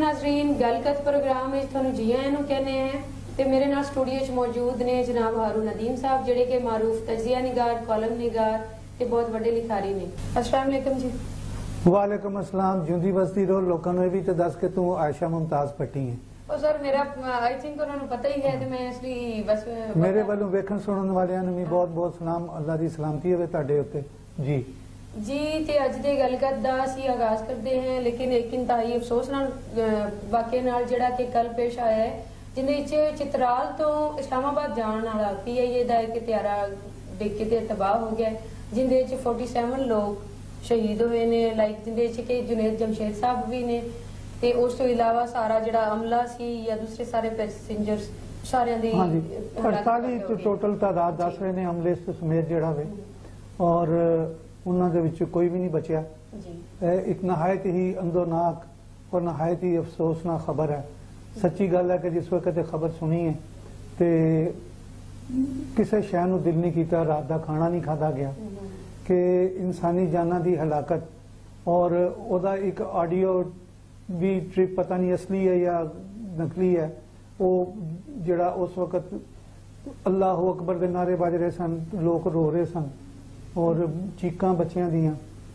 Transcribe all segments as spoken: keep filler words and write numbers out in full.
नाजरीन गलकत प्रोग्राम में तुहानू जी आयां नू कहने हैं ते मेरे नाल स्टूडियो च मौजूद ने जनाब हारून नदीम साहब जिहड़े कि मारूफ तजिया निगार कॉलम निगार ते बहुत बड़े लिखारी ने। अस्सलाम वालेकुम जी। वालेकुम अस्सलाम। जिंदी बसती रहो। लोगों ने भी तो दस के तू आयशा मुमताज पट्टी है। ओ सर मेरा आई थिंक उन्होंने पता ही है ते मैं इसलिए बस मेरे वालों वेखण सुनन वालियां नू भी बहुत बहुत सलाम। अल्लाह दी सलामती होवे तुहाडे उत्ते जी जी। ते अज दे गलकत दा असीं आगाज करते हैं लेकिन एक इंतहाई अफसोस नाल वाकये नाल जिहड़ा कि कल पेश आया है जिंदे विच चित्राल तो इस्लामाबाद जाण वाला पी आई ए दा इक त्यारा डिग के ते तबाह हो गया जिंदे विच सैंतालीस लोग शहीद हुए ने। लाइक जिंदे विच कि जुनेद जमशेद साहब भी ने ते उस तो इलावा सारा जिहड़ा अमला सी या दूसरे सारे पैसेंजर्स सारियां दी अड़तालीस टोटल तादाद दस रहे ने अमले समेत जिहड़ा वे और उन्होंने दे विच कोई भी नहीं बचिया। एक नहायत ही अंदोनाक और नहायत ही अफसोसनाक खबर है। सच्ची गल है कि जिस वक्त खबर सुनी है तो किसी शह नूं दिल नहीं किया, रात का खाना नहीं खाधा गया कि इंसानी जाना की हलाकत और ओदा एक ऑडियो भी ट्रिप पता नहीं असली है या नकली है वो जिहड़ा उस वक्त अल्लाह अकबर के नारे बज रहे सन, लोग रो रहे सन और चीकां बच्चियां दियां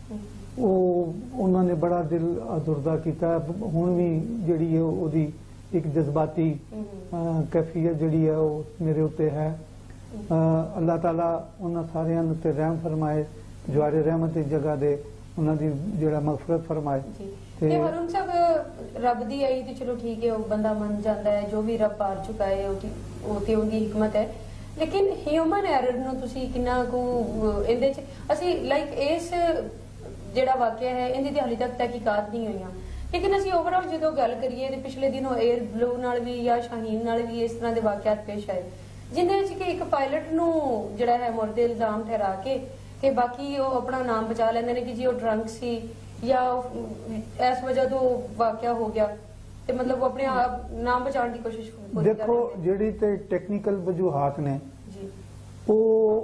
उन्होंने बड़ा दिल दुर्दा किया। हुण भी जिहड़ी है ओदी एक जज्बाती कैफियत जिहड़ी है वो मेरे उत्ते है। अल्लाह ताला उन्हां सारियां उत्ते रहम फरमाए, जवारे रहमत की जगह दे उन्हां दी जिहड़ा मगफरत फरमाए। ते हारून साहब रब दी आई ते चलो ठीक है बंदा मन जाता है जो भी रब पार चुका है वो ते उनकी हिकमत है लेकिन ह्यूमन एरर नूं तुसीं किन्ना कु इहदे च असीं लाइक इस जिहड़ा वाकया है इहदी ते हाले तक तहकीकात नहीं होईयां लेकिन असीं ओवरऑल जदों गल करिए ते पिछले दिनों एयर ब्लू नाल भी या शाहीन नाल भी इस तरह दे वाकयात पेश आए जिंदे विच कि एक पायलट नूं जिहड़ा है मुर्दे इल्जाम ठहरा के ते बाकी वो अपना नाम बचा लैंदे ने कि जी वो ड्रंक सी या इस वजह तो वाकया हो गया ते मतलब वो अपने आप नाम बचाने की कोशिश देखो जिहड़ी ते टेक्निकल वजूहात ने वो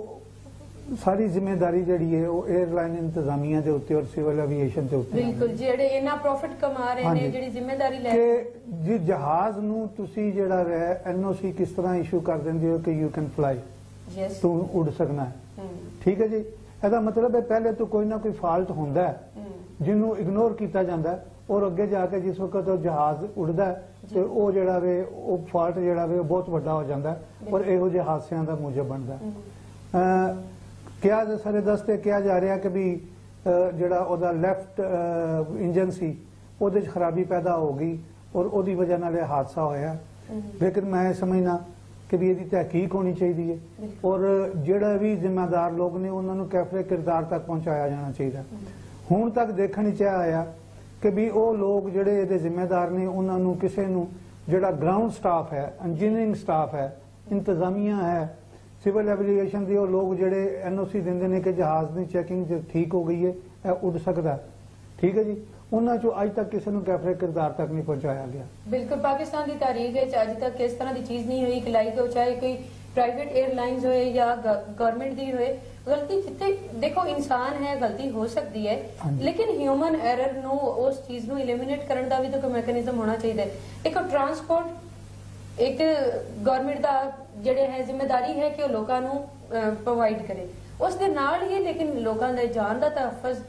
सारी जिम्मेदारी जिहड़ी है वो एयरलाइन इंतजामिया दे उत्ते और सिविल एविएशन दे उत्ते बिल्कुल जिहड़े इना प्रॉफिट कमा रहे ने जिहड़ी जिम्मेदारी ले के जी जहाज नूं तुसी जिहड़ा है एनओसी किस तरह इशू कर देंदे हो कि यू कैन फ्लाई यस तू उड़ सकना है ठीक है जी। ਇਹਦਾ मतलब है पहले तो कोई ना कोई फॉल्ट होंदा है जिन्हों इग्नोर किया जाता है और अगे जाके जिस वक्त जहाज उड़ता है तो वो जिहड़ा वे वो फॉल्ट जिहड़ा वे बहुत बड़ा हो जाता है और इहो जिहे हादसियां दा मूजब बनता है। क्या सारे दस्ते कहा जा रहा कि भी जिहड़ा ओदा लैफ्ट इंजन सी ओदे च खराबी पैदा हो गई और ओदी वजह नाल हादसा होया लेकिन मैं समझना कि भी इसकी तहकीक होनी चाहिए और जिहड़ा भी जिम्मेदार लोग ने उन्होंने कैफरे किरदार तक पहुंचाया जाना चाहिए। हुण तक देखने च आया कि भी वो लोग जिहड़े इहदे जिम्मेदार ने उन्होंने किसी नूं जिहड़ा ग्राउंड स्टाफ है, इंजीनियरिंग स्टाफ है, इंतजामिया है, सिविल एविएशन के लोग जिहड़े एन ओ सी देंदे ने कि जहाज की चैकिंग ठीक हो गई है उड़ सकता ठीक है जी उन्होंने चो अज तक किसी कैफरे किरदार तक नहीं पहुंचाया गया। बिल्कुल पाकिस्तान की तारीख अज तक इस तरह की चीज नहीं हुई कि लाइक चाहे कोई प्राइवेट एयरलाइंस होए या गवर्नमेंट दी होए गलती जिते देखो इंसान है गलती हो सकती है लेकिन ह्यूमन एरर नो उस चीज नो एलिमिनेट करने का भी तो कोई मैकेनिज्म होना चाहिए। एक ट्रांसपोर्ट एक गवर्नमेंट का जिहड़े है जिम्मेदारी है कि लोगों को प्रोवाइड करे उस दे नाल ही लेकिन लोगों के जान का तहफुज़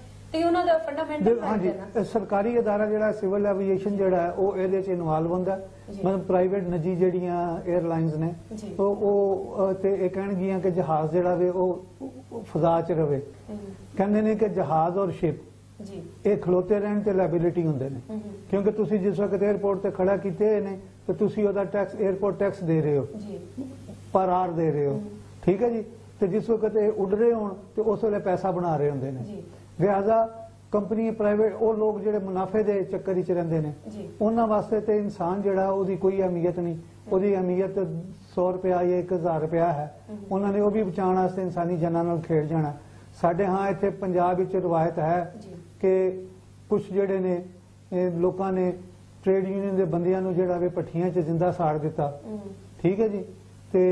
हाँ जी सरकारी अदारा जिहड़ा सिविल एविएशन जिहड़ा है वो इहदे च इन्वॉल्व हुंदा मतलब प्राइवेट निजी जिहड़ियां एयरलाइंस ने तो वो ते इह कहणगियां कि जहाज जिहड़ा वे वो फजा च रवे कहंदे ने कि जहाज और शिप ये खलोते रहन ते लायबिलिटी हुंदे ने क्योंकि तुसी जिस वक्त एयरपोर्ट ते खड़ा कीते ने तो तुसी ओदा टैक्स एयरपोर्ट टैक्स दे रहे हो पर आर दे रहे हो ठीक है जी तो जिस वक्त उड़ रहे होण ते उस वेले पैसा बना रहे हुंदे ने लिहाजा कंपनी प्राइवेट वो लोग जिहड़े मुनाफे के चक्कर च रहिंदे ने उन्हां वास्ते ते इंसान जिहड़ा ओदी कोई अहमियत नहीं ओदी अहमियत सौ रुपया या एक हजार रुपया है उन्होंने वो भी बचाने वास्ते इंसानी जानां नाल खेड जाना। साडे हाँ इत्थे पंजाब विच रिवायत है कि कुछ जिहड़े ने लोकां ने ट्रेड यूनियन के बंदियां नूं जिहड़ा वे भट्ठियां च जिंदा साड़ दिता ठीक है जी ते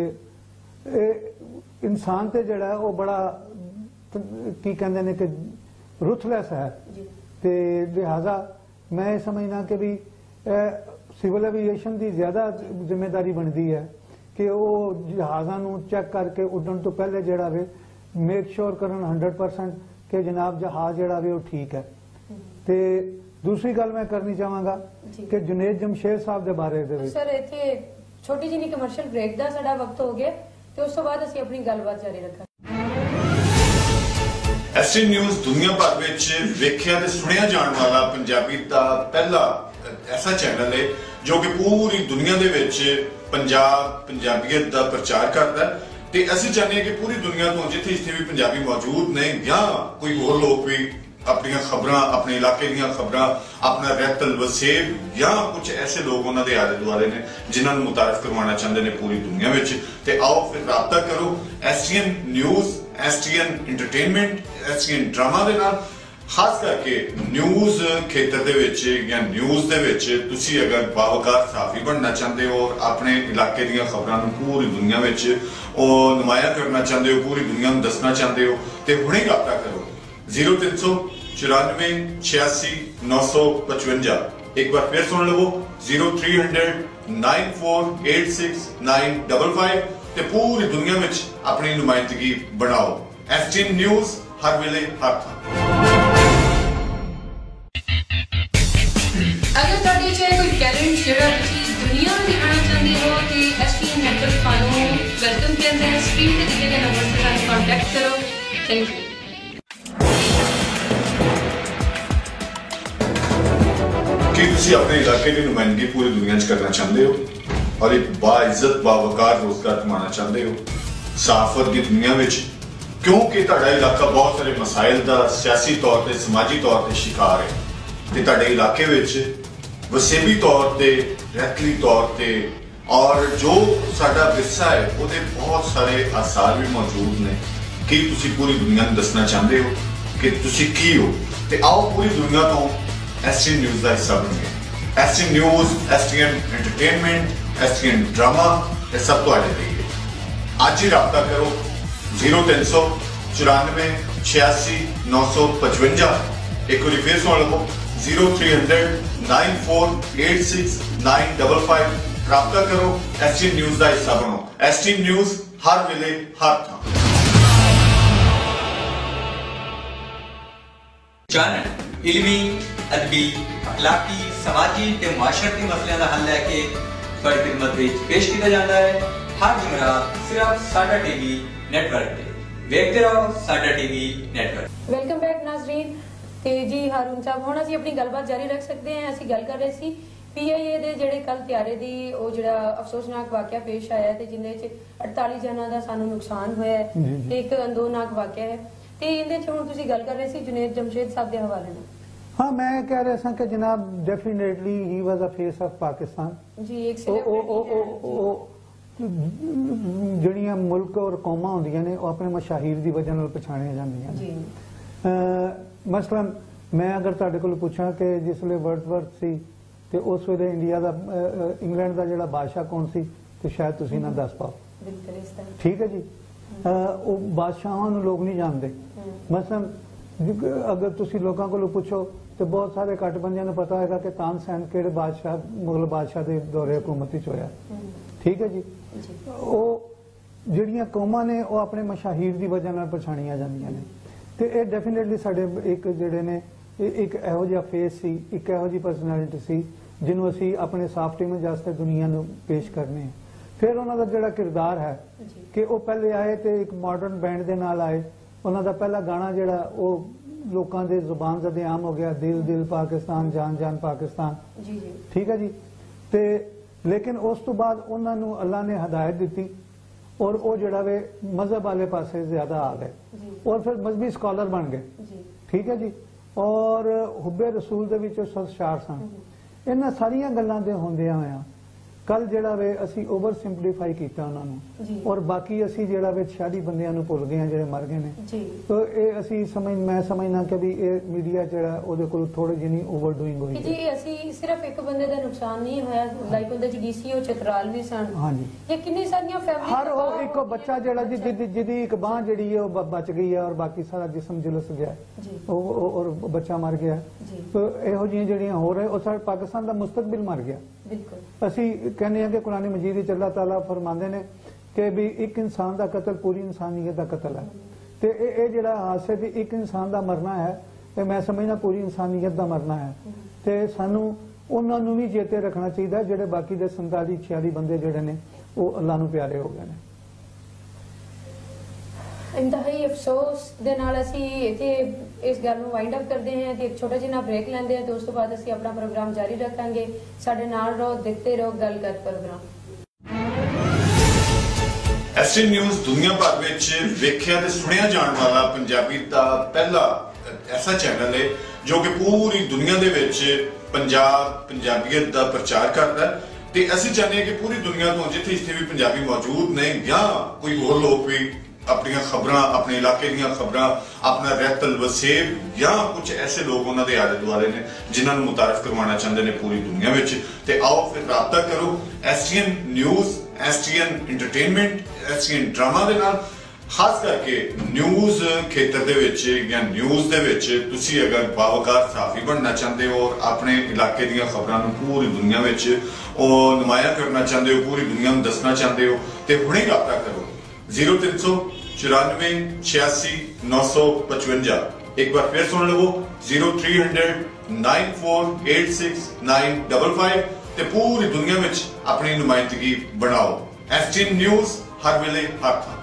इंसान ते जिहड़ा वो बड़ा की कहते हैं कि रुथलैस है ते लिहाजा मैं समझना कि भी ਸਿਵਲ ਐਵੀਏਸ਼ਨ ਦੀ ਜ਼ਿਆਦਾ ਜ਼ਿੰਮੇਵਾਰੀ ਬਣਦੀ ਹੈ ਕਿ ਉਹ ਜਹਾਜ਼ਾਂ ਨੂੰ ਚੈੱਕ ਕਰਕੇ ਉੱਡਣ ਤੋਂ ਪਹਿਲੇ ਜਿਹੜਾ ਵੇ ਮੇਕ ਸ਼ੋਰ ਕਰਨ हंड्रेड परसेंट ਕਿ ਜਨਾਬ ਜਹਾਜ਼ ਜਿਹੜਾ ਵੇ ਉਹ ਠੀਕ ਹੈ। ਤੇ ਦੂਸਰੀ ਗੱਲ ਮੈਂ ਕਰਨੀ ਚਾਹਾਂਗਾ ਕਿ ਜੁਨੇਦ ਜਮਸ਼ੇਦ ਸਾਹਿਬ ਦੇ ਬਾਰੇ ਦੇ ਵਿੱਚ ਸਰ ਇੱਥੇ ਛੋਟੀ ਜਿਹੀ ਕਮਰਸ਼ੀਅਲ ਬ੍ਰੇਕ ਦਾ ਸਾਡਾ ਵਕਤ ਹੋ ਗਿਆ ਤੇ ਉਸ ਤੋਂ ਬਾਅਦ ਅਸੀਂ ਆਪਣੀ ਗੱਲਬਾਤ ਜਾਰੀ ਰੱਖਾਂਗੇ। ਐਸਟੀ ਨਿਊਜ਼ ਦੁਨੀਆ ਭਰ ਵਿੱਚ ਵੇਖਿਆ ਤੇ ਸੁਣਿਆ ਜਾਣ ਵਾਲਾ ਪੰਜਾਬੀ ਦਾ ਪਹਿਲਾ ਐਸਾ ਚੈਨਲ ਹੈ ਜੋ ਕਿ ਪੂਰੀ ਦੁਨੀਆ ਦੇ ਵਿੱਚ ਪੰਜਾਬ ਪੰਜਾਬੀਅਤ ਦਾ ਪ੍ਰਚਾਰ ਕਰਦਾ ਹੈ ਤੇ ਅਸੀਂ ਚਾਹੁੰਦੇ ਹਾਂ ਕਿ ਪੂਰੀ ਦੁਨੀਆ ਤੋਂ ਜਿੱਥੇ ਜਿੱਥੇ ਵੀ ਪੰਜਾਬੀ ਮੌਜੂਦ ਨੇ ਜਾਂ ਕੋਈ ਹੋਰ ਲੋਕ ਵੀ ਆਪਣੀਆਂ ਖਬਰਾਂ ਆਪਣੇ ਇਲਾਕੇ ਦੀਆਂ ਖਬਰਾਂ ਆਪਣਾ ਰਹਿਤਲ ਵਸੇਬ ਜਾਂ ਕੁਝ ਐਸੇ ਲੋਕ ਉਹਨਾਂ ਦੇ ਆਲੇ ਦੁਆਲੇ ਨੇ ਜਿਨ੍ਹਾਂ ਨੂੰ ਮੁਤਾਰਫ ਕਰਵਾਉਣਾ ਚਾਹੁੰਦੇ ਨੇ ਪੂਰੀ ਦੁਨੀਆ ਵਿੱਚ ਤੇ ਆਓ ਫਿਰ ਰਾਬਤਾ ਕਰੋ STN news STN entertainment STN drama ਦੇ ਨਾਲ। ਖਾਸ ਕਰਕੇ ਨਿਊਜ਼ ਖੇਤਰ ਦੇ ਵਿੱਚ ਜਾਂ ਨਿਊਜ਼ ਦੇ ਵਿੱਚ ਤੁਸੀਂ ਅਗਰ ਬਾਵਕਾਰ ਸਾਫੀ ਬਣਨਾ ਚਾਹੁੰਦੇ ਹੋ ਔਰ ਆਪਣੇ ਇਲਾਕੇ ਦੀਆਂ ਖਬਰਾਂ ਨੂੰ ਪੂਰੀ ਦੁਨੀਆ ਵਿੱਚ ਉਹ ਨੁਮਾਇਆ ਕਰਨਾ ਚਾਹੁੰਦੇ ਹੋ ਪੂਰੀ ਦੁਨੀਆ ਨੂੰ ਦੱਸਣਾ ਚਾਹੁੰਦੇ ਹੋ ਤੇ ਹੁਣੇ ਰਾਬਤਾ ਕਰੋ ਜ਼ੀਰੋ ਤਿੰਨ ਸੌ चौरानवे छियासी नौ सौ पचवंजा। एक बार फिर सुन लो zero three hundred nine four eight six nine double five ते पूरी दुनिया में अपनी नुमाइंदगी बनाओ। एसटीएन न्यूज हर वेले हर थां। अगर तुहाडे च कोई टैलेंट जिहड़ा तुसीं दुनिया में दिखाना चाहते हो तो एसटीएन नेटवर्क तुहानूं वेलकम कहते हैं। स्क्रीन ते दिए गए नंबर से सानूं कांटेक्ट करो। Thank you. कि तुसी अपने इलाके की नुमाइंदगी पूरी दुनिया च करना चाहते हो और एक बाइज्जत बावकार रोजगार कमाना चाहते हो सहाफत की दुनिया में क्योंकि तुहाडा इलाका बहुत सारे मसाइल का सियासी तौर पर समाजी तौर पर शिकार है ते तुहाडे इलाके में वसेबी तौर पर रहतली तौर पर और जो साडा विरसा है उसके बहुत सारे आसार भी मौजूद ने कि तुसी पूरी दुनिया में दसना चाहते हो कि तुसी की हो ते आओ पूरी दुनिया तो एसटीएन न्यूज़ का हिस्सा बनिए। STN news STN entertainment STN drama ये सब तुहाडे लिए है। आज ही राब्ता करो जीरो तीन सौ चौरानवे छियासी नौ सौ पचवंजा। एक बार फिर सुन लो zero three hundred nine four eight six nine double five. राब्ता करो एसटीएन न्यूज़ का हिस्सा बनो। एसटीएन न्यूज़ हर वेले हर थां। चैनल इलमी अदबी अखलाकी समाजी ते माशरती मसलियां दा हल लैके तुहाडी खिदमत विच पेश किया जाता है हर जुमरात सिर्फ साडा टीवी नेटवर्क ते। वेखते रहो साडा टीवी नेटवर्क। वेलकम बैक नाज़रीन ते जी हारून साहब हुण ਅਸੀਂ ਆਪਣੀ ਗੱਲਬਾਤ ਜਾਰੀ ਰੱਖ ਸਕਦੇ ਹਾਂ। ਅਸੀਂ ਗੱਲ ਕਰ ਰਹੇ ਸੀ ਪੀਆਈਏ ਦੇ ਜਿਹੜੇ ਕੱਲ ਤਿਆਰੇ ਦੀ ਉਹ ਜਿਹੜਾ ਅਫਸੋਸਨਾਕ ਵਾਕਿਆ ਪੇਸ਼ ਆਇਆ ਤੇ ਜਿੰਨੇ ਚ अड़तालीस ਜਨਾਂ ਦਾ ਸਾਨੂੰ ਨੁਕਸਾਨ ਹੋਇਆ ਤੇ ਇੱਕ ਅੰਦੋਨਾਕ ਵਾਕਿਆ ਹੈ ਤੇ ਇਹਦੇ ਚ ਹੁਣ ਤੁਸੀਂ ਗੱਲ ਕਰ ਰਹੇ ਸੀ ਜੁਨੇਦ ਜਮਸ਼ੇਦ ਸਾਹਿਬ ਦੇ ਹਵਾਲੇ ਨਾਲ। हाँ मैं कह रहा था कि जनाब डेफिनेटली ही was a face off Pakistan ji. एक ਜਿਹੜੀਆਂ ਮੁਲਕ ਔਰ ਕੌਮਾਂ ਹੁੰਦੀਆਂ ਨੇ ਉਹ ਆਪਣੇ ਮਸ਼ਾਹੀਰ ਦੀ ਵਜ੍ਹਾ ਨਾਲ ਪਛਾਣੀਆਂ ਜਾਂਦੀਆਂ ਨੇ ਜੀ। ਮਸਲਨ ਮੈਂ ਅਗਰ ਤੁਹਾਡੇ ਕੋਲ ਪੁੱਛਾਂ ਕਿ ਜਿਸ ਵੇਲੇ ਵਰਡਸਵਰਥ ਸੀ ਤੇ ਉਸ ਵੇਲੇ ਇੰਡੀਆ ਦਾ ਇੰਗਲੈਂਡ ਦਾ ਜਿਹੜਾ ਬਾਦਸ਼ਾਹ ਕੌਣ ਸੀ ਤੇ ਸ਼ਾਇਦ ਤੁਸੀਂ ਨਾ ਦੱਸ ਪਾਓ। ਠੀਕ ਹੈ ਜੀ। ਉਹ ਬਾਦਸ਼ਾਹਾਂ ਨੂੰ ਲੋਕ ਨਹੀਂ ਜਾਣਦੇ। ਮਸਲਨ ਅਗਰ ਤੁਸੀਂ ਲੋਕਾਂ ਕੋਲੋਂ ਪੁੱਛੋ ਤੇ ਬਹੁਤ ਸਾਰੇ ਘੱਟ ਬੰਦਿਆਂ ਨੂੰ ਪਤਾ ਹੋਏਗਾ ਕਿ ਤਾਨਸੈਨ ਕਿਹੜੇ ਬਾਦਸ਼ਾਹ ਮੁਗਲ ਬਾਦਸ਼ਾਹ ਦੇ ਦੌਰੇ ਹਕੂਮਤ ਵਿੱਚ ਹੋਇਆ। ਠੀਕ ਹੈ ਜੀ। ਉਹ ਜਿਹੜੀਆਂ ਕੌਮਾਂ ਨੇ ਉਹ ਆਪਣੇ ਮਸ਼ਾਹੀਰ ਦੀ ਵਜ੍ਹਾ ਨਾਲ ਪਛਾਣੀਆਂ ਜਾਂਦੀਆਂ ਨੇ ਤੇ ਇਹ ਡੈਫੀਨੇਟਲੀ ਸਾਡੇ ਇੱਕ ਜਿਹੜੇ ਨੇ ਇੱਕ ਇਹੋ ਜਿਹਾ ਫੇਸ ਸੀ ਇੱਕ ਇਹੋ ਜਿਹੀ ਪਰਸਨੈਲਿਟੀ ਸੀ ਜਿਹਨੂੰ ਅਸੀਂ ਆਪਣੇ ਸਾਫਟ ਇਮੇਜ ਵਾਸਤੇ ਦੁਨੀਆ ਨੂੰ ਪੇਸ਼ ਕਰਨੇ ਆ। ਫਿਰ ਉਹਨਾਂ ਦਾ ਜਿਹੜਾ ਕਿਰਦਾਰ ਹੈ ਕਿ ਉਹ ਪਹਿਲੇ ਆਏ ਤੇ ਇੱਕ ਮਾਡਰਨ ਬੈਂਡ ਦੇ ਨਾਲ ਆਏ। ਉਹਨਾਂ ਦਾ ਪਹਿਲਾ ਗਾਣਾ ਜਿਹੜਾ ਉਹ ਲੋਕਾਂ ਦੇ ਜ਼ੁਬਾਨ ਜ਼ਦੇ ਆਮ ਹੋ ਗਿਆ ਦਿਲ ਦਿਲ ਪਾਕਿਸਤਾਨ ਜਾਨ ਜਾਨ ਪਾਕਿਸਤਾਨ। ਜੀ ਜੀ ਠੀਕ ਹੈ ਜੀ। ਤੇ ਲੇਕਿਨ ਉਸ ਤੋਂ ਬਾਅਦ ਉਹਨਾਂ ਨੂੰ ਅੱਲਾ ਨੇ ਹਦਾਇਤ ਦਿੱਤੀ ਔਰ ਉਹ ਜਿਹੜਾ ਵੇ ਮਜ਼ਹਬ ਵਾਲੇ ਪਾਸੇ ਜ਼ਿਆਦਾ ਆ ਗਏ ਔਰ ਫਿਰ ਮਜ਼ਹਬੀ ਸਕਾਲਰ ਬਣ ਗਏ। ਠੀਕ ਹੈ ਜੀ। ਔਰ ਹੁੱਬੇ ਰਸੂਲ ਦੇ ਵਿੱਚ ਸਰਸ਼ਾਰ ਸਨ। ਇਹਨਾਂ ਸਾਰੀਆਂ ਗੱਲਾਂ ਦੇ ਹੁੰਦਿਆਂ ਹੋਇਆਂ ਕੱਲ ਜਿਹੜਾ ਵੇ ਅਸੀਂ ਓਵਰ ਸਿੰਪਲੀਫਾਈ ਕੀਤਾ ਉਹਨਾਂ ਜੀ। ਨੂੰ ਔਰ ਬਾਕੀ ਅਸੀਂ ਜਿਹੜਾ ਵੇ ਛਿਆਲੀ ਬੰਦਿਆਂ ਨੂੰ ਭੁੱਲ ਗਏ ਹਾਂ ਜਿਹੜੇ ਮਰ ਗਏ ਨੇ ਜੀ। ਤਾਂ ਇਹ ਅਸੀਂ ਸਮਝ ਮੈਂ ਸਮਝਣਾ ਕਿ ਵੀ ਇਹ ਮੀਡੀਆ ਜਿਹੜਾ ਉਹਦੇ ਕੋਲ ਥੋੜੀ ਜਿਹੀ ਓਵਰ ਡੂਇੰਗ ਹੋਈ ਕਿ ਹੈ। ਜੀ ਅਸੀਂ ਸਿਰਫ ਇੱਕ ਬੰਦੇ ਦਾ ਨੁਕਸਾਨ ਨਹੀਂ ਹੋਇਆ, ਲਾਈਕ ਉਹਦੇ ਚ ਡੀਸੀਓ ਚਤਰਾਲ ਵੀ ਸਨ। ਹਾਂਜੀ। ਇਹ ਕਿੰਨੀ ਸਾਰੀਆਂ ਫੈਮਿਲੀ ਹਰ ਉਹ ਇੱਕੋ ਬੱਚਾ ਜਿਹੜਾ ਜੀ ਜਿਹਦੀ ਜਿਹਦੀ ਇੱਕ ਬਾਂਹ ਜਿਹੜੀ ਹੈ ਉਹ ਬ- ਬਚ ਗਈ ਹੈ ਔਰ ਬਾਕੀ ਸਾਰਾ ਜਿਸਮ ਝੁਲਸ ਗਿਆ ਜੀ। ਉਹ ਉਹ- ਔਰ ਬੱਚਾ ਮਰ ਗਿਆ। ਜੀ। ਤਾਂ ਇਹੋ ਜਿਹੀਆਂ ਜਿਹੜੀਆਂ ਹੋ ਰਹੇ ਉਹ ਸਾਡੇ ਪਾਕਿਸਤਾਨ ਦਾ ਮੁਸਤਕਬਲ ਮਰ ਗਿਆ। ਬਿਲਕੁਲ। ਅਸੀਂ ਕਹਿੰਦੇ ਹਾਂ ਕਿ ਕੁਰਾਨ ਮਜੀਦ ਵਿੱਚ ਅੱਲਾਹ ਤਾਲਾ ਫਰਮਾਉਂਦੇ ਨੇ ਕਿ ਵੀ ਇੱਕ ਇਨਸਾਨ ਦਾ ਕਤਲ ਪੂਰੀ ਇਨਸਾਨੀਅਤ ਦਾ ਕਤਲ ਹੈ ਤੇ ਇਹ ਇਹ ਜਿਹੜਾ ਹਾਦਸੇ ਦੀ ਇੱਕ ਇਨਸਾਨ ਦਾ ਮਰਨਾ ਹੈ ਤੇ ਮੈਂ ਸਮਝਦਾ ਪੂਰੀ ਇਨਸਾਨੀਅਤ ਦਾ ਮਰਨਾ ਹੈ ਤੇ ਸਾਨੂੰ ਉਹਨਾਂ ਨੂੰ ਵੀ ਚੇਤੇ ਰੱਖਣਾ ਚਾਹੀਦਾ ਜਿਹੜੇ ਬਾਕੀ ਦੇ ਸੰਤਾਲੀ ਛਿਆਲੀ ਬੰਦੇ ਜਿਹੜੇ ਨੇ ਉਹ ਅੱਲਾਹ ਨੂੰ ਪਿਆਰੇ ਹੋ ਗਏ ਨੇ। ਇੰਤਹਾਈ ਅਫਸੋਸ ਦੇ ਨਾਲ ਅਸੀਂ ਇੱਥੇ ਇਸ ਗੱਲ ਨੂੰ ਵਾਈਂਡ ਅਪ ਕਰਦੇ ਹਾਂ ਤੇ ਇੱਕ ਛੋਟਾ ਜਿਹਾ ਬ੍ਰੇਕ ਲੈਂਦੇ ਹਾਂ ਤੇ ਉਸ ਤੋਂ ਬਾਅਦ ਅਸੀਂ ਆਪਣਾ ਪ੍ਰੋਗਰਾਮ ਜਾਰੀ ਰੱਖਾਂਗੇ। ਸਾਡੇ ਨਾਲ ਰਹੋ, ਦੇਖਦੇ ਰਹੋ ਗੱਲਬਾਤ ਪ੍ਰੋਗਰਾਮ। ਐਸਟੀ ਨਿਊਜ਼ ਦੁਨੀਆ ਭਰ ਵਿੱਚ ਵੇਖਿਆ ਤੇ ਸੁਣਿਆ ਜਾਣ ਵਾਲਾ ਪੰਜਾਬੀ ਦਾ ਪਹਿਲਾ ਐਸਾ ਚੈਨਲ ਹੈ ਜੋ ਕਿ ਪੂਰੀ ਦੁਨੀਆ ਦੇ ਵਿੱਚ ਪੰਜਾਬ ਪੰਜਾਬੀਅਤ ਦਾ ਪ੍ਰਚਾਰ ਕਰਦਾ ਹੈ ਤੇ ਅਸੀਂ ਚਾਹੁੰਦੇ ਹਾਂ ਕਿ ਪੂਰੀ ਦੁਨੀਆ ਤੋਂ ਜਿੱਥੇ ਜਿੱਥੇ ਵੀ ਪੰਜਾਬੀ ਮੌਜੂਦ ਨੇ ਜਾਂ ਕੋਈ ਹੋਰ ਲੋਕ ਵੀ ਆਪਣੀਆਂ ਖਬਰਾਂ ਆਪਣੇ ਇਲਾਕੇ ਦੀਆਂ ਖਬਰਾਂ ਆਪਣਾ ਰਹਿਤਲ ਵਸੇਬ ਜਾਂ ਕੁਝ ਐਸੇ ਲੋਕ ਉਹਨਾਂ ਦੇ ਆਲੇ ਦੁਆਲੇ ਨੇ ਜਿਨ੍ਹਾਂ ਨੂੰ ਮੁਤਾਰਫ ਕਰਵਾਉਣਾ ਚਾਹੁੰਦੇ ਨੇ ਪੂਰੀ ਦੁਨੀਆ ਵਿੱਚ ਤੇ ਆਓ ਫਿਰ ਰਾਬਤਾ ਕਰੋ STN news STN entertainment STN drama ਦੇ ਨਾਲ। ਖਾਸ ਕਰਕੇ ਨਿਊਜ਼ ਖੇਤਰ ਦੇ ਵਿੱਚ ਜਾਂ ਨਿਊਜ਼ ਦੇ ਵਿੱਚ ਤੁਸੀਂ ਅਗਰ ਬਾਵਕਾਰ ਸਾਫੀ ਬਣਨਾ ਚਾਹੁੰਦੇ ਹੋ ਔਰ ਆਪਣੇ ਇਲਾਕੇ ਦੀਆਂ ਖਬਰਾਂ ਨੂੰ ਪੂਰੀ ਦੁਨੀਆ ਵਿੱਚ ਉਹ ਨੁਮਾਇਆ ਕਰਨਾ ਚਾਹੁੰਦੇ ਹੋ, ਪੂਰੀ ਦੁਨੀਆ ਨੂੰ ਦੱਸਣਾ ਚਾਹੁੰਦੇ ਹੋ ਤੇ ਹੁਣੇ ਰਾਬਤਾ ਕਰੋ ਜ਼ੀਰੋ ਤਿੰਨ ਸੌ चौरानवे छियासी नौ सौ पचवंजा। एक बार फिर सुन लो zero three hundred nine four eight six nine double five ते पूरी दुनिया में अपनी नुमाइंदगी बनाओ। एसटीएन न्यूज हर वेले हर थां।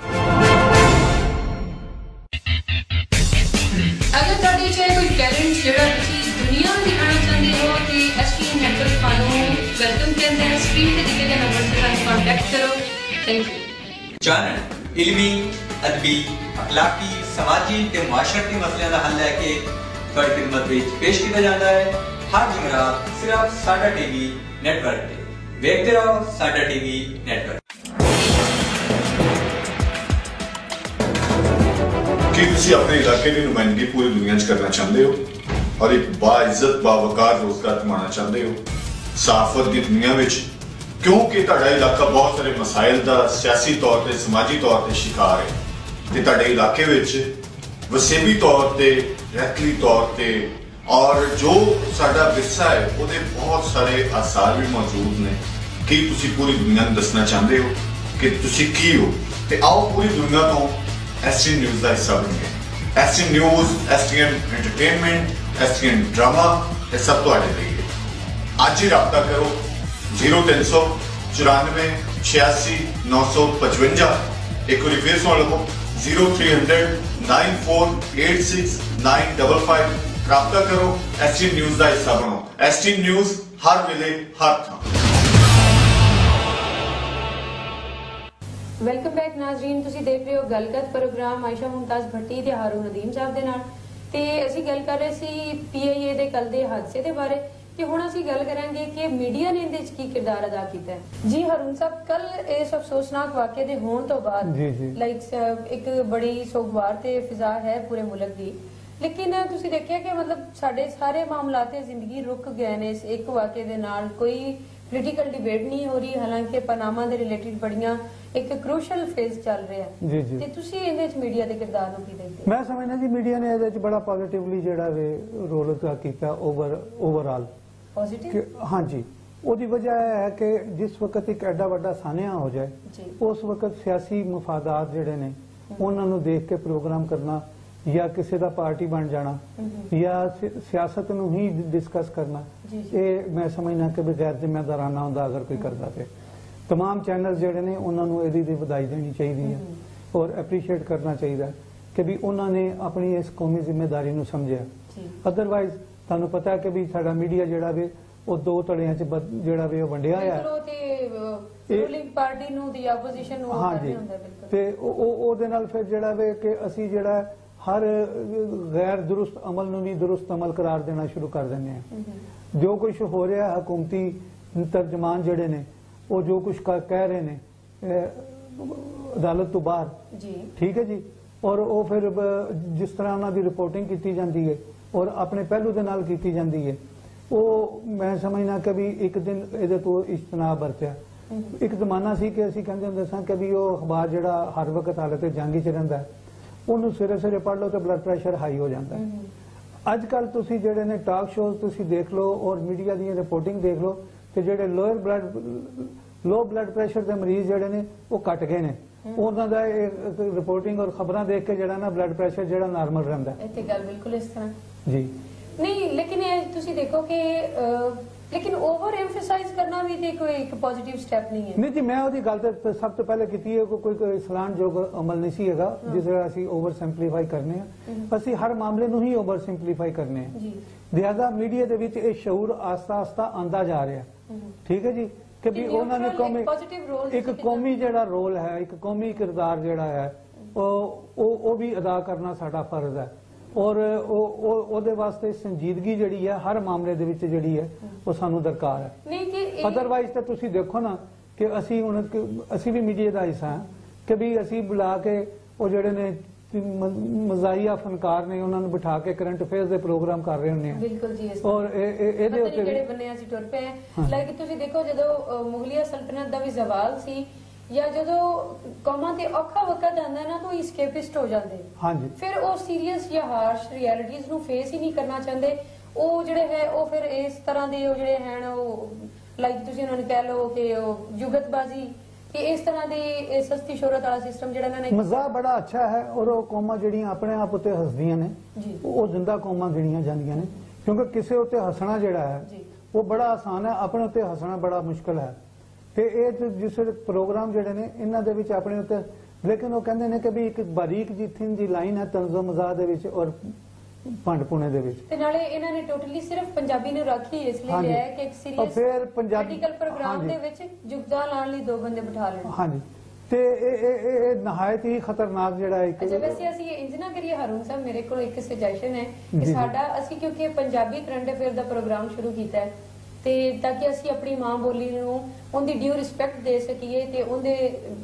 अगर ਤੁਹਾਡੇ ਚ ਕੋਈ ਟੈਲੈਂਟ ਜਿਹੜਾ ਤੁਸੀਂ ਦੁਨੀਆ ਨੂੰ ਦਿਖਾਉਣਾ ਚਾਹੁੰਦੇ ਹੋ ਤੇ ਐਸਟੀਐਨ ਨੈਟਵਰਕ ਤੁਹਾਨੂੰ ਵੈਲਕਮ ਕਹਿੰਦਾ ਹੈ। ਸਕਰੀਨ ਤੇ ਦਿੱਤੇ ਗਏ ਨੰਬਰ ਤੇ ਸਾਨੂੰ ਕੰਟੈਕਟ ਕਰੋ। Thank you. जानन इलमी अदबी अखलाकी समाजी ते मुआशरती मसलियां दा हल लैके तुहाडी खिदमत विच पेश किया जाता है हर जुमरात सिर्फ साडा टीवी नेटवर्क ते। वेखदे रहो साडा टीवी नेटवर्क। कि तुसी अपने इलाके की नुमाइंदगी पूरी दुनिया च करना चाहते हो और एक बाइज्जत बावकार रोजगार कमाना चाहते हो सहाफत की दुनिया में क्योंकि ਤੁਹਾਡਾ ਇਲਾਕਾ ਬਹੁਤ ਸਾਰੇ ਮਸਾਇਲ ਦਾ ਸਿਆਸੀ ਤੌਰ ਤੇ ਸਮਾਜੀ ਤੌਰ ਤੇ ਸ਼ਿਕਾਰ ਹੈ ਤੇ ਤੁਹਾਡੇ ਇਲਾਕੇ ਵਿੱਚ ਵਸੇਬੀ ਤੌਰ ਤੇ ਰਹਿਤਲੀ ਤੌਰ ਤੇ ਔਰ ਜੋ ਸਾਡਾ ਵਿਰਸਾ ਹੈ ਉਹਦੇ ਬਹੁਤ ਸਾਰੇ ਆਸਾਰ ਵੀ ਮੌਜੂਦ ਨੇ ਕਿ ਤੁਸੀਂ ਪੂਰੀ ਦੁਨੀਆ ਨੂੰ ਦੱਸਣਾ ਚਾਹੁੰਦੇ ਹੋ ਕਿ ਤੁਸੀਂ ਕੀ ਹੋ ਤੇ ਆਓ ਪੂਰੀ ਦੁਨੀਆ ਤੋਂ ਐਸਟੀਐਨ ਨਿਊਜ਼ ਦਾ ਹਿੱਸਾ ਬਣੀਏ। STN news STN entertainment STN drama ਇਹ ਸਭ ਤੁਹਾਡੇ ਲਈ ਹੈ। ਅੱਜ ਹੀ ਰਾਬਤਾ ਕਰੋ जीरो तीन सौ चौरानवे छियासी नौ सौ पचवंजा। एक बार फिर सुन लो zero three hundred nine four eight six nine double five. राब्ता करो एसटीएन न्यूज का हिस्सा बनो। एसटीएन न्यूज हर वेले हर थां। ਵੈਲਕਮ ਬੈਕ ਨਾਜ਼ਰੀਨ, ਤੁਸੀਂ ਦੇਖ ਰਹੇ ਹੋ ਗੱਲਬਾਤ ਪ੍ਰੋਗਰਾਮ ਆਇਸ਼ਾ ਮੁਮਤਾਜ਼ ਭੱਟੀ ਤੇ ਹਾਰੂਨ ਨਦੀਮ ਸਾਹਿਬ ਦੇ ਨਾਲ ਤੇ ਅਸੀਂ ਗੱਲ ਕਰ ਰਹੇ ਸੀ ਪੀਆਈਏ ਦੇ ਕੱਲ ਦੇ ਹਾਦਸੇ ਦੇ ਬਾਰੇ ਕਿ ਹੁਣ ਅਸੀਂ ਗੱਲ ਕਰਾਂਗੇ ਕਿ ਮੀਡੀਆ ਨੇ ਇਹਦੇ ਵਿੱਚ ਕੀ ਕਿਰਦਾਰ ਅਦਾ ਕੀਤਾ ਹੈ। ਜੀ ਹਾਰੂਨ ਸਾਹਿਬ, ਕੱਲ ਇਸ ਅਫਸੋਸਨਾਕ ਵਾਕਿਏ ਦੇ ਹੋਣ ਤੋਂ ਬਾਅਦ ਲਾਈਕ ਇੱਕ ਬੜੀ ਸੋਗਵਾਰ ਤੇ ਫਿਜ਼ਾ ਹੈ ਪੂਰੇ ਮੁਲਕ ਦੀ, ਲੇਕਿਨ ਤੁਸੀਂ ਦੇਖਿਆ ਕਿ ਮਤਲਬ ਸਾਡੇ ਸਾਰੇ ਮਾਮਲਾਤੇ ਜ਼ਿੰਦਗੀ ਰੁਕ ਗਏ ਨੇ ਇਸ ਇੱਕ ਵਾਕਿਏ ਦੇ ਨਾਲ। ਕੋਈ ਪੋਲੀਟੀਕਲ ਡਿਬੇਟ ਨਹੀਂ ਹੋ ਰਹੀ, ਹਾਲਾਂਕਿ ਪਨਾਮਾ ਦੇ ਰਿਲੇਟਡ ਬੜੀਆਂ ਇੱਕ ਕ੍ਰੂਸ਼ਲ ਫੇਜ਼ ਚੱਲ ਰਿਹਾ ਜੀ ਜੀ ਤੇ ਤੁਸੀਂ ਇਹਦੇ ਵਿੱਚ ਮੀਡੀਆ ਦੇ ਕਿਰਦਾਰ ਨੂੰ ਕੀ ਦੇਖਦੇ? ਮੈਂ ਸਮਝਦਾ ਜੀ ਮੀਡੀਆ ਨੇ ਇਹਦੇ ਵਿੱਚ ਬੜਾ ਪੋਜ਼ਿਟਿਵਲੀ ਜਿਹੜਾ ਵੇ ਰੋਲ ਅਦਾ ਕੀਤਾ ਓਵਰ ਓਵਰਆਲ ਪੋਜ਼ਿਟਿਵ। ਹਾਂਜੀ, ਉਹਦੀ ਵਜ੍ਹਾ ਇਹ ਹੈ ਕਿ ਜਿਸ ਵਕਤ ਇੱਕ ਐਡਾ ਵੱਡਾ ਸਾਨਿਆ ਹੋ ਜਾਏ ਉਸ ਵਕਤ ਸਿਆਸੀ ਮਫਾਦਾਤ ਜਿਹੜੇ ਨੇ ਉਹਨਾਂ ਨੂੰ ਦੇਖ ਕੇ ਪ੍ਰੋਗਰਾਮ ਕਰਨਾ ਜਾਂ ਕਿਸੇ ਦਾ ਪਾਰਟੀ ਬਣ ਜਾਣਾ ਜਾਂ ਸਿਆਸਤ ਨੂੰ ਹੀ ਡਿਸਕਸ ਕਰਨਾ, ਇਹ ਮੈਂ ਸਮਝਣਾ ਕਿ ਬਗੈਰ ਜ਼ਿੰਮੇਦਾਰਾਨਾ ਹੁੰਦਾ ਅਗਰ ਕੋਈ ਕਰਦਾ ਤੇ तमाम चैनल ਜਿਹੜੇ ਨੇ ਉਹਨਾਂ ਨੂੰ ਇਹਦੀ ਦੀ ਵਧਾਈ ਦੇਣੀ ਚਾਹੀਦੀ ਹੈ ਔਰ ਐਪਰੀਸ਼ੀਏਟ ਕਰਨਾ ਚਾਹੀਦਾ ਕਿ ਵੀ ਉਹਨਾਂ ਨੇ ਆਪਣੀ ਇਸ ਕੌਮੀ ਜ਼ਿੰਮੇਵਾਰੀ ਨੂੰ ਸਮਝਿਆ। ਅਦਰਵਾਈਜ਼ ਤੁਹਾਨੂੰ ਪਤਾ ਹੈ ਕਿ ਵੀ ਸਾਡਾ ਮੀਡੀਆ ਜਿਹੜਾ ਵੇ ਉਹ ਦੋ ਧੜਿਆਂ 'ਚ ਜਿਹੜਾ ਵੇ ਉਹ ਵੰਡਿਆ ਹੋਇਆ ਹੈ। ਰੂਲਿੰਗ ਪਾਰਟੀ ਨੂੰ ਦੀ ਆਪੋਜੀਸ਼ਨ ਨੂੰ ਹਾਂਜੀ, ਤੇ ਉਹ ਉਹਦੇ ਨਾਲ ਫਿਰ ਜਿਹੜਾ ਵੇ ਕਿ ਅਸੀਂ ਜਿਹੜਾ ਹਰ ਗੈਰ ਦੁਰਸਤ ਅਮਲ ਨੂੰ ਵੀ ਦੁਰਸਤ ਅਮਲ ਕਰਾਰ ਦੇਣਾ ਸ਼ੁਰੂ ਕਰ ਦਿੰਦੇ ਹਾਂ। ਜੋ ਕੁਝ ਹੋ ਰਿਹਾ ਹਕੂਮਤੀ ਤਰਜਮਾਨ ਜਿਹੜੇ ਨੇ वो जो कुछ कह रहे ने अदालत तो बाहर, जी ठीक है जी, और वो फिर जिस तरह उन्होंने रिपोर्टिंग की जाती है और अपने पहलू के नाल की जाती है, वो मैं समझना कि भी एक दिन ये तो इज्तनाब बरतिया। एक जमाना सी कि असीं कहंदे हुंदे सां कि भी वो अखबार जिहड़ा हर वक्त हालत जंग च रहिंदा है, ਉਹਨੂੰ ਸਵੇਰੇ ਸਵੇਰੇ ਪੜ੍ਹ ਲਓ ਤੇ ਬਲੱਡ ਪ੍ਰੈਸ਼ਰ ਹਾਈ ਹੋ ਜਾਂਦਾ ਹੈ। ਅੱਜ ਕੱਲ ਤੁਸੀਂ ਜਿਹੜੇ ਨੇ ਟਾਕ ਸ਼ੋਜ਼ ਤੁਸੀਂ ਦੇਖ ਲਓ ਔਰ ਮੀਡੀਆ ਦੀਆਂ ਰਿਪੋਰਟਿੰਗ ਦੇਖ ਲਓ ਤੇ ਜਿਹੜੇ lower blood low blood pressure ਦੇ ਮਰੀਜ਼ ਜਿਹੜੇ ਨੇ ਉਹ ਘਟ ਗਏ ਨੇ। ਉਹਨਾਂ ਦਾ ਰਿਪੋਰਟਿੰਗ ਔਰ ਖਬਰਾਂ ਦੇਖ ਕੇ ਜਿਹੜਾ ਨਾ ਬਲੱਡ ਪ੍ਰੈਸ਼ਰ ਜਿਹੜਾ ਨਾਰਮਲ ਰਹਿੰਦਾ ਹੈ। ਇੱਥੇ ਗੱਲ ਬਿਲਕੁਲ ਇਸ ਤਰ੍ਹਾਂ ਜੀ ਨਹੀਂ, ਲੇਕਿਨ ਇਹ ਤੁਸੀਂ ਦੇਖੋ ਕਿ लेकिन ओवर एम्फेसाइज करना भी तो कोई एक पॉजिटिव स्टेप नहीं है। नहीं जी, मैं ਉਹਦੀ ਗੱਲ ਤੇ ਸਭ ਤੋਂ ਪਹਿਲੇ ਕੀਤੀ ਹੈ ਕੋਈ ਕੋਈ ਸਲਾਹਣਯੋਗ ਅਮਲ ਨਹੀਂ ਸੀ ਹੈਗਾ ਜਿਸ ਤਰ੍ਹਾਂ ਅਸੀਂ ਓਵਰ ਸਿੰਪਲੀਫਾਈ ਕਰਨੇ ਆ। ਅਸੀਂ ਹਰ ਮਾਮਲੇ ਨੂੰ ਹੀ ਓਵਰ ਸਿੰਪਲੀਫਾਈ ਕਰਨੇ ਆ ਜੀ। ਲਿਹਾਜ਼ਾ ਮੀਡੀਆ ਦੇ ਵਿੱਚ ਇਹ ਸ਼ਊਰ ਆਸਤਾ ਆਸਤਾ ਆਂਦਾ ਜਾ ਰਿਹਾ, ਠੀਕ ਹੈ ਜੀ, ਕਿ ਵੀ ਉਹਨਾਂ ਨੇ ਕੌਮੀ ਇੱਕ ਕੌਮੀ ਜਿਹੜਾ ਰੋਲ ਹੈ, ਇੱਕ ਕੌਮੀ ਕਿਰਦਾਰ ਜਿਹੜਾ ਹੈ ਉਹ ਉਹ ਵੀ ਅਦਾ ਕਰਨਾ ਸਾਡਾ ਫਰਜ਼ ਹੈ। ਔਰ ਉਹਦੇ ਵਾਸਤੇ ਸੰਜੀਦਗੀ ਜਿਹੜੀ ਹੈ ਹਰ ਮਾਮਲੇ ਦੇ ਵਿੱਚ ਜਿਹੜੀ ਹੈ ਉਹ ਸਾਨੂੰ ਦਰਕਾਰ ਹੈ। ਨਹੀਂ ਕਿ ਅਦਰਵਾਈਜ਼ ਤਾਂ ਤੁਸੀਂ ਦੇਖੋ ਨਾ ਕਿ ਅਸੀਂ ਹੁਣ ਅਸੀਂ ਵੀ ਮੀਡੀਆ ਦਾ ਹਿੱਸਾ ਹਾਂ ਕਿ ਵੀ ਅਸੀਂ ਬੁਲਾ ਕੇ ਉਹ ਜਿਹੜੇ ਨੇ ਮਜ਼ਾਹੀਆ ਫਨਕਾਰ ਨੇ ਉਹਨਾਂ ਨੂੰ ਬਿਠਾ ਕੇ ਕਰੰਟ ਅਫੇਅਰਸ ਦੇ ਪ੍ਰੋਗਰਾਮ ਕਰ ਰਹੇ ਹੁੰਦੇ ਆ। ਬਿਲਕੁਲ ਜੀ। ਔਰ ਇਹਦੇ ਉੱਤੇ ਜਿਹੜੇ ਬੰਨੇ ਅਸੀਂ ਟੁਰ ਪਏ ਆ, ਲਾਈਕ ਤੁਸੀਂ ਦੇਖੋ ਜਦੋਂ ਮੁਗਲਿਆ ਸਲਤਨਤ ਦਾ ਵੀ ਜ਼ਵਾਲ ਸੀ ਜਾਂ ਜਦੋਂ ਕੌਮਾਂ ਤੇ ਔਖਾ ਵਕਤ ਆਉਂਦਾ ਨਾ ਤਾਂ ਉਹ ਇਸਕੇਪਿਸਟ ਹੋ ਜਾਂਦੇ। ਹਾਂਜੀ, ਫਿਰ ਉਹ ਸੀਰੀਅਸ ਜਾਂ ਹਾਰਸ਼ ਰਿਐਲਿਟੀਜ਼ ਨੂੰ ਫੇਸ ਹੀ ਨਹੀਂ ਕਰਨਾ ਚਾਹੁੰਦੇ। ਉਹ ਜਿਹੜੇ ਹੈ ਉਹ ਫਿਰ ਇਸ ਤਰ੍ਹਾਂ ਦੇ ਉਹ ਜਿਹੜੇ ਹਨ ਉਹ ਲਾਈਕ ਤੁਸੀਂ ਉਹਨਾਂ ਨੂੰ ਕਹਿ ਲਓ ਕਿ ਉਹ ਜੁਗਤਬਾਜ਼ੀ ਕਿ ਇਸ ਤਰ੍ਹਾਂ ਦੀ ਸਸਤੀ ਸ਼ੋਹਰਤ ਵਾਲਾ ਸਿਸਟਮ ਜਿਹੜਾ ਇਹਨਾਂ ਨੇ ਮਜ਼ਾ ਬੜਾ ਅੱਛਾ ਹੈ। ਔਰ ਉਹ ਕੌਮਾਂ ਜਿਹੜੀਆਂ ਆਪਣੇ ਆਪ ਉੱਤੇ ਹੱਸਦੀਆਂ ਨੇ ਉਹ ਜ਼ਿੰਦਾ ਕੌਮਾਂ ਗਿਣੀਆਂ ਜਾਂਦੀਆਂ ਨੇ, ਕਿਉਂਕਿ ਕਿਸੇ ਉੱਤੇ ਹੱਸਣਾ ਜਿਹੜਾ ਹੈ ਉਹ ਬੜਾ ਆਸਾਨ ਹੈ, ਆਪਣੇ ਉੱਤੇ ਹੱਸਣਾ ਬੜਾ ਮੁਸ਼ਕਲ ਹੈ। ਤੇ ਇਹ ਜਿਸ ਪ੍ਰੋਗਰਾਮ ਜਿਹੜੇ ਨੇ ਇਹਨਾਂ ਦੇ ਵਿੱਚ ਆਪਣੇ ਉੱਤੇ, ਲੇਕਿਨ ਉਹ ਕਹਿੰਦੇ ਨੇ ਕਿ ਵੀ ਇੱਕ ਬਾਰੀਕ ਜੀ ਥਿਨ ਜੀ ਲਾਈਨ ਹੈ ਤਨਜ਼ੋ ਮਜ਼ਾਹ ਦੇ ਵਿੱਚ ਔਰ ਭੰਡ ਪੁਣੇ ਦੇ ਵਿੱਚ। ਤੇ ਨਾਲੇ ਇਹਨਾਂ ਨੇ ਟੋਟਲੀ ਸਿਰਫ ਪੰਜਾਬੀ ਨੂੰ ਰੱਖੀ ਇਸ ਲਈ ਲਿਆ ਹੈ ਕਿ ਇੱਕ ਸੀਰੀਅਸ ਫਿਰ ਪੰਜਾਬੀ ਮੈਡੀਕਲ ਪ੍ਰੋਗਰਾਮ ਦੇ ਵਿੱਚ ਜੁਗਦਾ ਲਾਉਣ ਲਈ ਦੋ ਬੰਦੇ ਬਿਠਾ ਲੈਣ। ਹਾਂਜੀ, ਤੇ ਇਹ ਇਹ ਇਹ ਨਹਾਇਤ ਹੀ ਖਤਰਨਾਕ ਜਿਹੜਾ ਇੱਕ। ਅੱਛਾ, ਵੈਸੇ ਅਸੀਂ ਇੰਜ ਨਾ ਕਰੀਏ ਹਾਰੂਨ ਸਾਹਿਬ, ਮੇਰੇ ਕੋਲ ਇੱਕ ਸੁਜੈਸ਼ਨ ਹੈ ਕਿ ਸਾਡਾ ਅਸੀਂ ਕਿਉਂਕਿ ਪੰਜਾਬੀ ਕਰੰਟ ਅਫੇਅਰ ਦਾ ਪ੍ਰੋਗਰਾਮ ਸ਼ੁਰੂ ਕੀਤਾ ਹੈ ਤੇ ਤਾਂ ਕਿ ਅਸੀਂ ਆਪਣੀ ਮਾਂ ਬੋਲੀ ਨੂੰ ਉਹਦੀ ਡਿਊ ਰਿਸਪੈਕਟ ਦੇ ਸਕੀਏ ਤੇ ਉਹਦੇ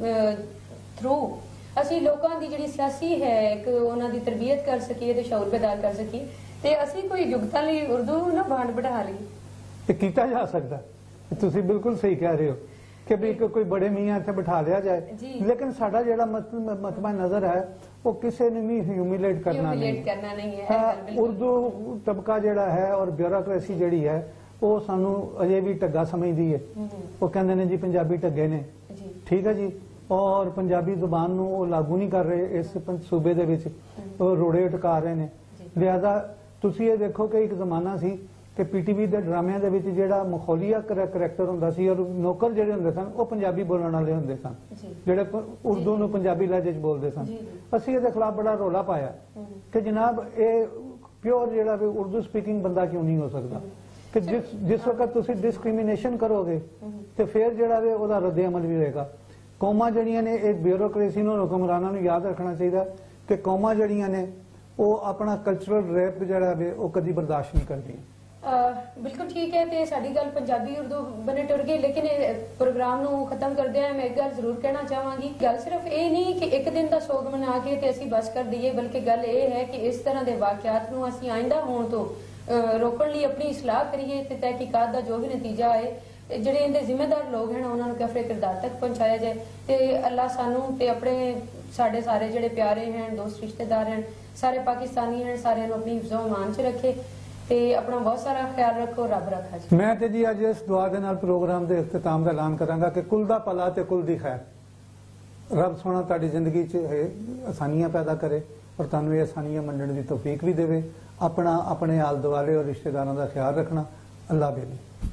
ਥਰੂ ਅਸੀਂ ਲੋਕਾਂ ਦੀ ਜਿਹੜੀ ਸਿਆਸੀ ਹੈ ਇੱਕ ਉਹਨਾਂ ਦੀ ਤਰਬੀਅਤ ਕਰ ਸਕੀਏ ਤੇ ਸ਼ਊਰ ਪੈਦਾ ਕਰ ਸਕੀਏ ਤੇ ਅਸੀਂ ਕੋਈ ਯੁਗਤਾਂ ਲਈ ਉਰਦੂ ਨਾ ਬਾਂਡ ਬਿਠਾ ਲਈ ਤੇ ਕੀਤਾ ਜਾ ਸਕਦਾ। ਤੁਸੀਂ ਬਿਲਕੁਲ ਸਹੀ ਕਹਿ ਰਹੇ ਹੋ ਕਿ ਵੀ ਕੋਈ ਬੜੇ ਮੀਆਂ ਇੱਥੇ ਬਿਠਾ ਲਿਆ ਜਾਏ, ਲੇਕਿਨ ਸਾਡਾ ਜਿਹੜਾ ਮਤਬਾ ਨਜ਼ਰ ਹੈ ਉਹ ਕਿਸੇ ਨੂੰ ਵੀ ਹਿਊਮਿਲੇਟ ਕਰਨਾ ਨਹੀਂ ਹੈ। ਉਰਦੂ ਤਬਕਾ ਜਿਹੜਾ ਹੈ ਔਰ ਬਿਊਰੋਕ੍ਰੇਸੀ ਜਿਹੜੀ ਹੈ ਉਹ ਸਾਨੂੰ ਅਜੇ ਵੀ ਢੱਗਾ ਸਮਝਦੀ ਹੈ। ਉਹ ਕਹਿੰਦੇ ਨੇ ਜੀ ਪੰਜਾਬੀ ਢੱਗੇ ਨੇ, ਠੀਕ ਹੈ ਜੀ, ਔਰ ਪੰਜਾਬੀ ਜ਼ੁਬਾਨ ਨੂੰ ਉਹ ਲਾਗੂ ਨਹੀਂ ਕਰ ਰਹੇ ਇਸ ਸੂਬੇ ਦੇ ਵਿੱਚ, ਉਹ ਰੋੜੇ ਟਕਾ ਰਹੇ ਨੇ। ਲਿਹਾਜ਼ਾ ਤੁਸੀਂ ਇਹ ਦੇਖੋ ਕਿ ਇੱਕ ਜ਼ਮਾਨਾ ਸੀ ਕਿ ਪੀਟੀਵੀ ਦੇ ਡਰਾਮਿਆਂ ਦੇ ਵਿੱਚ ਜਿਹੜਾ ਮਖੌਲੀਆ ਕਰੈਕਟਰ ਹੁੰਦਾ ਸੀ ਔਰ ਨੌਕਰ ਜਿਹੜੇ ਹੁੰਦੇ ਸਨ ਉਹ ਪੰਜਾਬੀ ਬੋਲਣ ਵਾਲੇ ਹੁੰਦੇ ਸਨ, ਜਿਹੜੇ ਉਰਦੂ ਨੂੰ ਪੰਜਾਬੀ ਲਹਿਜੇ 'ਚ ਬੋਲਦੇ ਸਨ। ਅਸੀਂ ਇਹਦੇ ਖਿਲਾਫ ਬੜਾ ਰੌਲਾ ਪਾਇਆ ਕਿ ਜਨਾਬ ਇਹ ਪਿਓਰ ਜਿਹੜਾ ਵੀ ਉਰਦੂ ਸਪੀਕਿੰਗ ਬੰਦਾ ਕਿਉਂ ਨਹੀਂ ਹੋ ਸਕਦਾ, ਕਿ ਜਿਸ ਜਿਸ ਵਕਤ ਤੁਸੀਂ ਡਿਸਕ੍ਰਿਮੀਨੇਸ਼ਨ ਕਰੋਗੇ ਤੇ ਫਿਰ ਜਿਹੜਾ ਵੇ ਉਹਦਾ ਰੱਦੇ ਅਮਲ ਵੀ ਹੋਏਗਾ। ਕੌਮਾਂ ਜਿਹੜੀਆਂ ਨੇ ਇਹ ਬਿਊਰੋਕ੍ਰੇਸੀ ਨੂੰ ਹੁਕਮਰਾਨਾਂ ਨੂੰ ਯਾਦ ਰੱਖਣਾ ਚਾਹੀਦਾ ਕਿ ਕੌਮਾਂ ਜਿਹੜੀਆਂ ਨੇ ਉਹ ਆਪਣਾ ਕਲਚਰਲ ਰੈਪ ਜਿਹੜਾ ਵੇ ਉਹ ਕਦੀ ਬਰਦਾਸ਼ਤ ਨਹੀਂ ਕਰਦੀਆਂ। ਬਿਲਕੁਲ ਠੀਕ ਹੈ ਤੇ ਸਾਡੀ ਗੱਲ ਪੰਜਾਬੀ ਉਰਦੂ ਬਣੇ ਟੁਰ ਗਈ, ਲੇਕਿਨ ਪ੍ਰੋਗਰਾਮ ਨੂੰ ਖਤਮ ਕਰਦੇ ਆ ਮੈਂ ਇੱਕ ਗੱਲ ਜ਼ਰੂਰ ਕਹਿਣਾ ਚਾਹਾਂਗੀ। ਗੱਲ ਸਿਰਫ ਇਹ ਨਹੀਂ ਕਿ ਇੱਕ ਦਿਨ ਦਾ ਸੋਗ ਮਨਾ ਕੇ ਤੇ ਅਸੀਂ ਬਸ ਕਰ ਦਈਏ, ਬਲਕਿ ਗੱਲ ਇਹ ਹੈ ਕਿ ਇਸ ਤਰ੍ਹਾਂ ਦੇ ਵਾਕਿਆਤ ਨੂੰ ਅਸੀਂ ਆਇੰਦਾ ਹੋਣ ਤੋਂ ਰੋਕਣ ਲਈ ਆਪਣੀ ਇਸਲਾਹ ਕਰੀਏ ਤੇ ਤਹਿਕੀਕਾਤ ਦਾ ਜੋ ਵੀ ਨਤੀਜਾ ਆਏ ਜਿਹੜੇ ਇਹਦੇ ਜ਼ਿੰਮੇਦਾਰ ਲੋਕ ਹਨ ਉਹਨਾਂ ਨੂੰ ਕਫਰੇ ਕਿਰਦਾਰ ਤੱਕ ਪਹੁੰਚਾਇਆ ਜਾਏ ਤੇ ਅੱਲਾਹ ਸਾਨੂੰ ਤੇ ਆਪਣੇ ਸਾਡੇ ਸਾਰੇ ਜਿਹੜੇ ਪਿਆਰੇ ਹਨ ਦੋਸਤ ਰਿਸ਼ਤੇਦਾਰ ਹਨ ਸਾਰੇ ਪਾਕਿਸਤਾਨੀ ਹਨ ਸਾਰਿਆਂ ਨੂੰ ਆਪਣੀ ਹਿਫਜ਼ੋ ਇਮਾਨ 'ਚ ਰੱਖੇ ਤੇ ਆਪਣਾ ਬਹੁਤ ਸਾਰਾ ਖਿਆਲ ਰੱਖੋ। ਰੱਬ ਰੱਖਾ ਜੀ। ਮੈਂ ਤੇ ਜੀ ਅੱਜ ਇਸ ਦੁਆ ਦੇ ਨਾਲ ਪ੍ਰੋਗਰਾਮ ਦੇ ਇਖਤਤਾਮ ਦਾ ਐਲਾਨ ਕਰਾਂਗਾ ਕਿ ਕੁਲ ਦਾ ਭਲਾ ਤੇ ਕੁਲ ਦੀ ਖੈਰ। ਰੱਬ ਸੋਹਣਾ ਤੁਹਾਡੀ ਜ਼ਿੰਦਗੀ 'ਚ ਆਸਾਨੀਆਂ ਪੈਦਾ ਕਰੇ ਔਰ ਤੁਹਾਨੂੰ ਇਹ ਆਸਾਨੀਆਂ ਮੰਨਣ ਦੀ ਤੌਫੀਕ ਵੀ ਦੇਵੇ। ਆਪਣਾ ਆਪਣੇ ਆਲ ਦੁਆਲੇ ਔਰ ਰਿਸ਼ਤੇਦਾਰਾਂ ਦਾ ਖਿਆਲ ਰੱਖਣਾ। ਅੱਲਾਹ ਬੇਲੀ।